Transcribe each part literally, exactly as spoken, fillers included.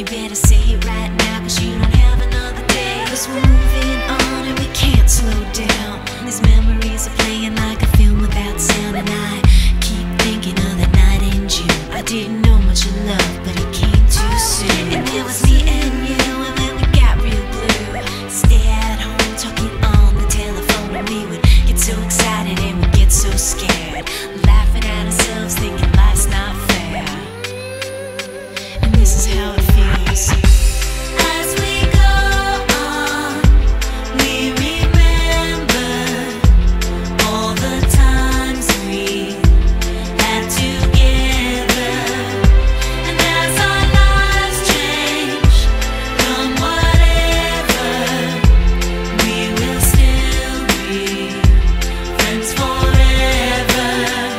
better say it right now, cause you don't have another day. Cause we're moving on and we can't slow down. These memories are playing like a film without sound. And I keep thinking of that night in June. I didn't know much of love, but it came too soon. And it was me and you, and when we got real blue, stay at home talking on the telephone. And we would get so excited and we'd get so scared, laughing at ourselves, thinking life's not fair. And this is how it feels. As we go on, we remember all the times we had together. And as our lives change, come whatever, we will still be friends forever.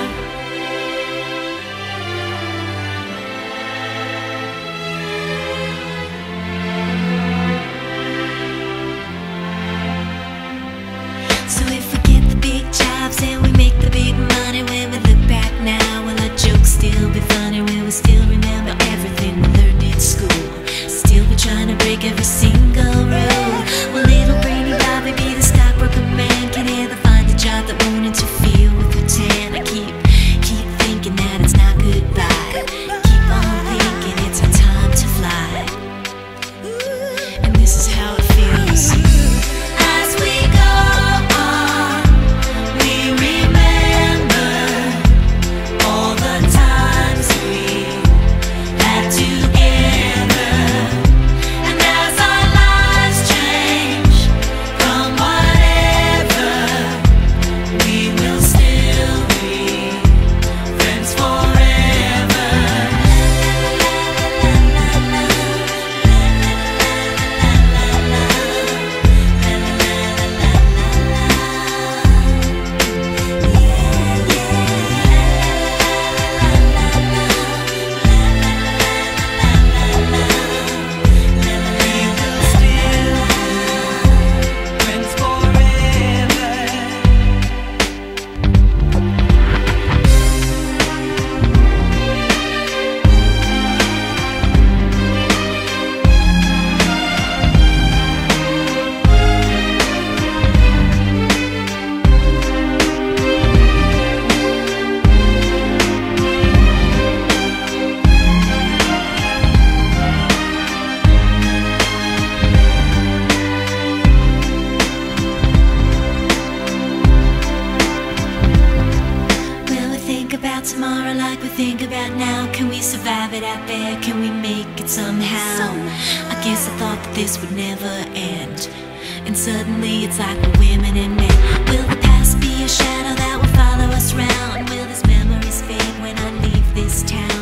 So if we get the big jobs and we make the big money, when we look back now, will our jokes still be funny? Will we still remember everything we learned in school? Still be trying to break every single rule? Will little brainy Bobby be the stockbroker man? Can he ever find a job that won't interfere with her tan? I keep, keep thinking that it's not goodbye. Keep on thinking it's our time to fly. And this is how it feels. As we go on, we remember all the times we had together. And as our lives change, come whatever, we will still be friends forever. Will we think about tomorrow like we think about now? Can we survive it out there? Can we make it somehow? I guess I thought that this would never end, and suddenly it's like we're women and men. Will the past be a shadow that will follow us round? Will these memories fade when I leave this town?